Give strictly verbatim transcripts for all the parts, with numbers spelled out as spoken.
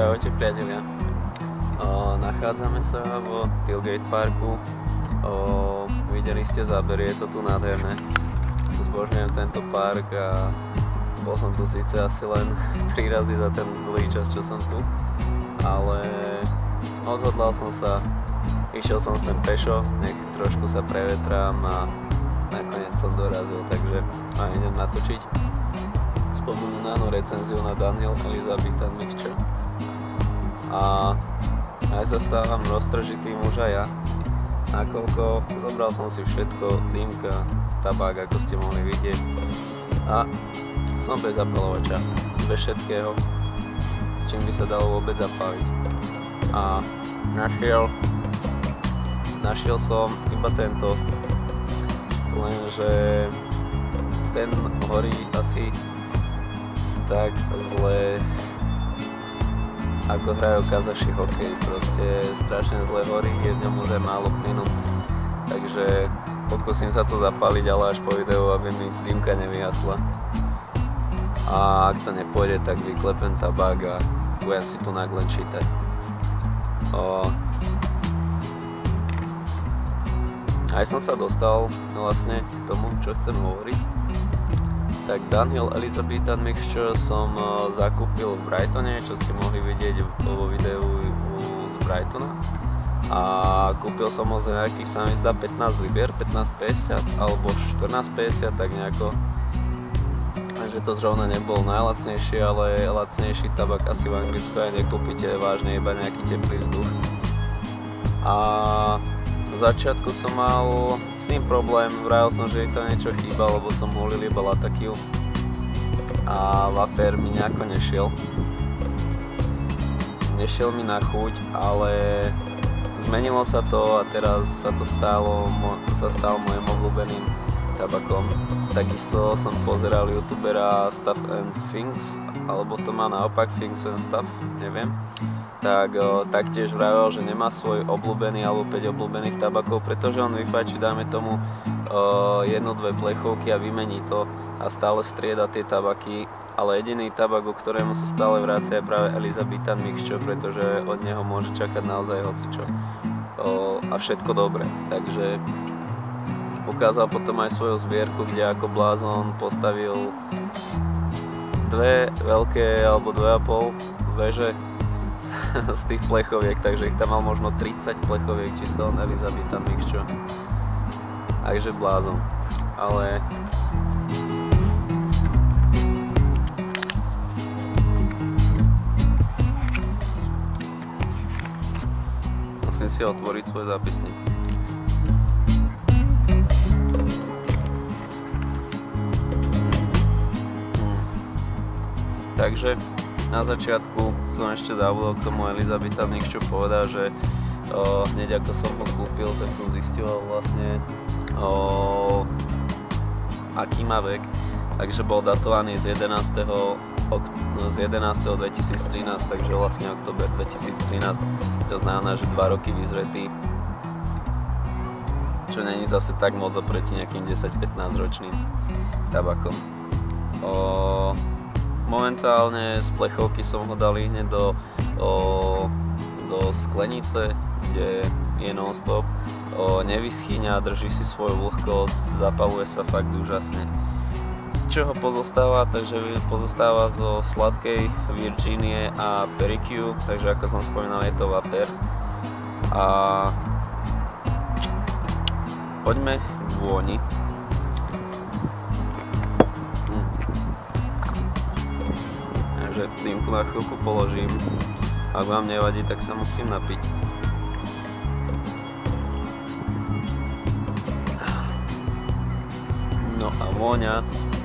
Čaute priatelia. O, nachádzame sa v Tilgate Parku. O, videli ste zábery, je to tu nádherné. Zbožňujem tento park a bol som tu síce asi len tri razy za ten dlhý čas, čo som tu, ale odhodlal som sa, išiel som sem pešo, nech trošku sa prevetrám a nakoniec som dorazil, takže a idem natočiť spomínanú recenziu na Dunhill Elizabethan Mixture. A aj sa stávam roztržitý muž a ja, nakoľko zobral som si všetko, dýmka, tabák, ako ste mohli vidieť, a som bez zapalovača, bez všetkého, s čím by sa dalo vôbec zapáliť. A našiel, našiel som iba tento, lenže ten horí asi tak zle, ako hrajú Kazaši hokej, proste strašne zle horí, je v ňom už aj málo plynu, takže pokúsim sa to zapáliť, ale až po videu, aby mi dýmka nevyhasla. A ak to nepôjde, tak vyklepem tabák a budem si tu nagle čítať. O... Aj som sa dostal vlastne k tomu, čo chcem hovoriť. Tak Dunhill Elizabethan Mixture som uh, zakúpil v Brightone, čo ste mohli vidieť vo videu z Brightona. A kúpil som ho za nejakých, sa mi zdá, pätnásť libier, pätnásť päťdesiat alebo štrnásť päťdesiat, tak nejako. Takže to zrovna nebol najlacnejší, ale lacnejší tabak asi v Anglicku aj nekúpite, vážne iba nejaký teplý vzduch. A v začiatku som mal s ním problém, vravil som, že je to niečo chýba, lebo som hulil iba latakiu a vapor mi nejako nešiel. Nešiel mi na chuť, ale zmenilo sa to a teraz sa to stalo, sa stal môjim obľúbeným tabakom. Takisto som pozeral youtubera Stuff and Things, alebo to má naopak Things and Stuff, neviem. Tak o, taktiež vravel, že nemá svoj obľúbený alebo päť obľúbených tabakov, pretože on vyfajčí, dáme tomu, o, jednu, dve plechovky a vymení to a stále strieda tie tabaky, ale jediný tabak, o ktorému sa stále vracia, je práve Elizabethan Mixture, pretože od neho môže čakať naozaj hocičo o, a všetko dobre. Takže ukázal potom aj svoju zbierku, kde ako blázon postavil dve veľké alebo dve a pol veže z tých plechoviek, takže ich tam mal možno tridsať plechoviek čisto on Elizabethan Mixture. Takže blázon. Ale musím si otvoriť svoj zápisník. Hm. Takže na začiatku som ešte zabudol k tomu Elizabethan Mixture povedať, že o, hneď ako som ho kúpil, tak som zistil vlastne o, aký má vek. Takže bol datovaný z jedenásteho dvetisíctrinásť, takže vlastne október dvetisíctrinásť, to znamená, že dva roky vyzretý, čo není zase tak moc oproti nejakým desať pätnásť ročným tabakom. O, Momentálne z plechovky som ho dal hneď do, o, do sklenice, kde je non-stop, o, nevyschýňa, drží si svoju vlhkosť, zapaluje sa fakt úžasne. Z čoho pozostáva? Takže pozostáva zo sladkej Virginie a Perique, takže ako som spomínal, je to vapor. A poďme k vôni. Takže dýmku na chvíľku položím. Ak vám nevadí, tak sa musím napiť. No a vôňa.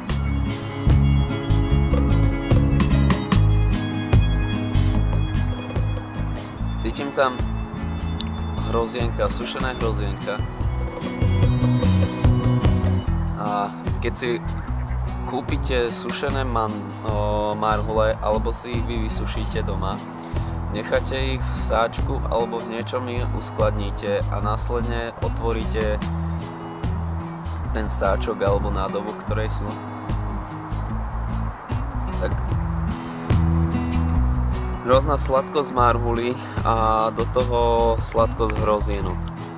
Cítim tam hrozienka, sušená hrozienka. A keď si kúpite sušené man, o, marhule alebo si ich vy vysušíte doma, necháte ich v sáčku alebo v niečom ich uskladníte a následne otvoríte ten sáčok alebo nádobu, v ktorej sú, tak hrozná sladkosť marhuly a do toho sladkosť hrozínu.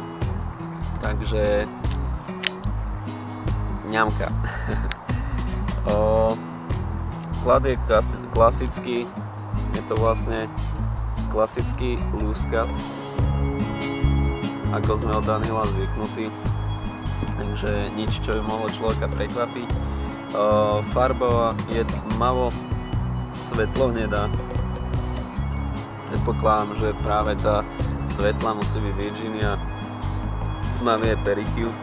Takže ňamka. Chlad je klasický, je to vlastne klasický lúskat, ako sme od Daniela zvyknutí, takže nič, čo by mohlo človeka prekvapiť. Farba je tmavo svetlo hnedá. Predpokladám, že práve tá svetla musí byť Virginia, tmavý je Pericue.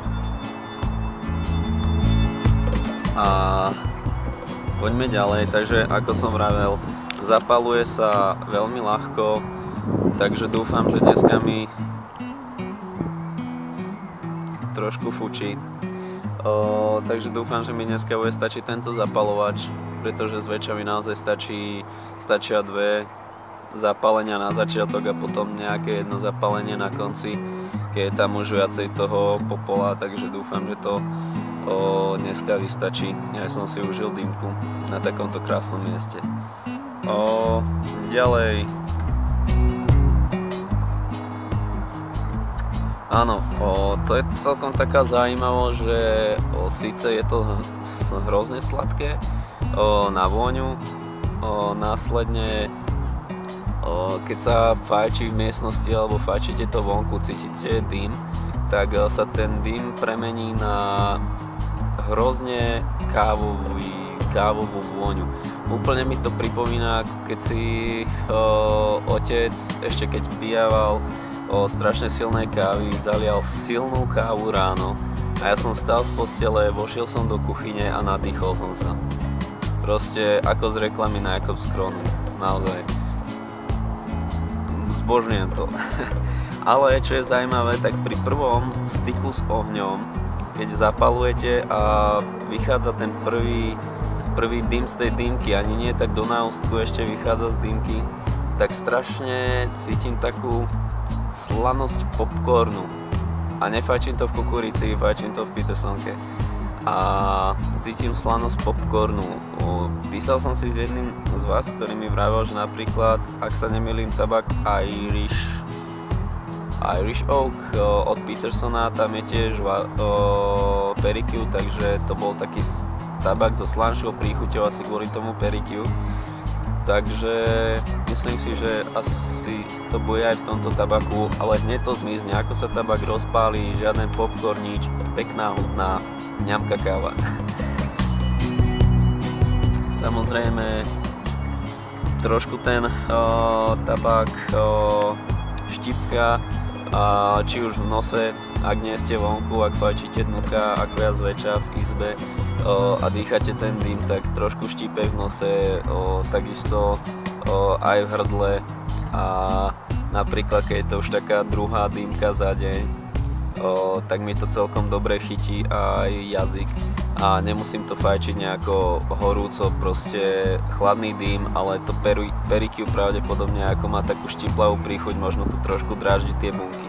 A poďme ďalej, takže ako som vravel, zapaluje sa veľmi ľahko, takže dúfam, že dneska mi trošku fučí. O, takže dúfam, že mi dneska bude stačiť tento zapalovač, pretože zväčša mi naozaj stačí, stačia dve zapálenia na začiatok a potom nejaké jedno zapálenie na konci, keď je tam už viacej toho popola, takže dúfam, že to o, dneska vystačí. Ja som si užil dýmku na takomto krásnom mieste. O, ďalej. Áno, o, to je celkom taká zaujímavosť, že o, síce je to hrozne sladké o, na vôňu, o, následne o, keď sa fajčí v miestnosti alebo fajčíte to vonku, cítite dym, tak o, sa ten dym premení na hrozne kávový, kávovú vôňu. Úplne mi to pripomína, keď si o, otec, ešte keď pijával o strašne silnej kávy, zalial silnú kávu ráno a ja som stál z postele, vošiel som do kuchyne a nadýchol som sa. Proste ako z reklamy na Jakobs Kronu, naozaj. Zbožňujem to. Ale čo je zaujímavé, tak pri prvom styku s ohňom, keď zapalujete a vychádza ten prvý, prvý dym z tej dýmky, ani nie tak do náustku ešte vychádza z dýmky, tak strašne cítim takú slanosť popcornu. A nefajčím to v kukurici, fajčím to v Petersonke. A cítim slanosť popcornu. Písal som si s jedným z vás, ktorý mi vravel, že napríklad, ak sa nemýlim, tabak Irish Irish Oak od Petersona, tam je tiež Pericue, takže to bol taký tabak so slanšou príchuťou asi kvôli tomu Pericue. Takže myslím si, že asi to bude aj v tomto tabaku, ale hneď to zmizne, ako sa tabak rozpálí, žiaden popcorn, nič, pekná, hutná ňamka káva. Samozrejme, trošku ten o, tabak o, štipka, a či už v nose, ak nie ste vonku, ak fajčíte dnuka, ako ja zväčša v izbe o, a dýchate ten dym, tak trošku štípe v nose, o, takisto o, aj v hrdle a napríklad keď je to už taká druhá dýmka za deň, o, tak mi to celkom dobre chytí aj jazyk a nemusím to fajčiť nejako horúco, proste chladný dým, ale to Pericue pravdepodobne ako má takú štiplavú príchuť, možno to trošku dráždi tie bunky.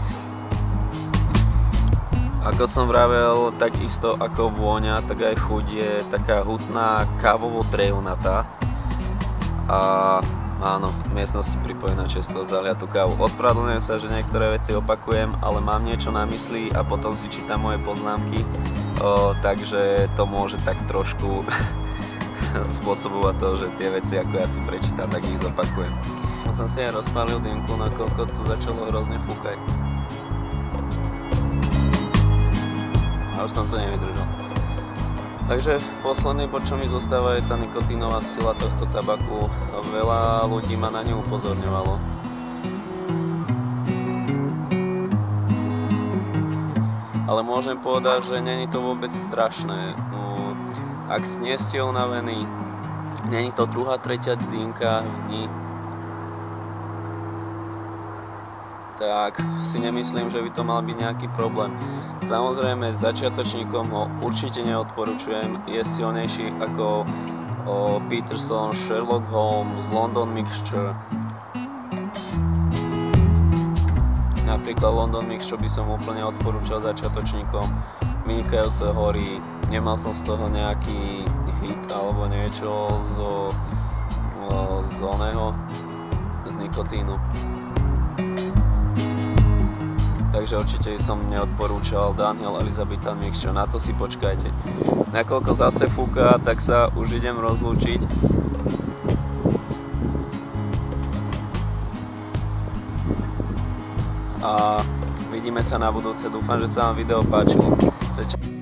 Ako som vravel, takisto ako vôňa, tak aj chuť je taká hutná, kávovo drevnatá a áno, v miestnosti pripojená často zaliatú kávu. Ospravedlňujem sa, že niektoré veci opakujem, ale mám niečo na mysli a potom si čítam moje poznámky, o, takže to môže tak trošku spôsobovať to, že tie veci, ako ja si prečítam, tak ich zopakujem. Ja som si aj rozpálil dýmku, nakoľko tu začalo hrozne fúkať. A už som to nevydržal. Takže posledný bod, čo mi zostáva, je tá nikotínová sila tohto tabaku. Veľa ľudí ma na ňu upozorňovalo. Ale môžem povedať, že není to vôbec strašné. No, ak nie ste unavení, není to druhá, tretia dýmka v dni, tak si nemyslím, že by to mal byť nejaký problém. Samozrejme, začiatočníkom ho určite neodporúčujem, je silnejší ako o, Peterson, Sherlock Holmes, London Mixture. Napríklad London Mixture by som úplne odporúčal začiatočníkom. Vynikajúce hory, nemal som z toho nejaký hit alebo niečo zo, z oného, nikotínu. Takže určite som neodporúčal Dunhill Elizabethan Mixture, na to si počkajte. Nakoľko zase fúka, tak sa už idem rozlúčiť. A vidíme sa na budúce, dúfam, že sa vám video páčilo.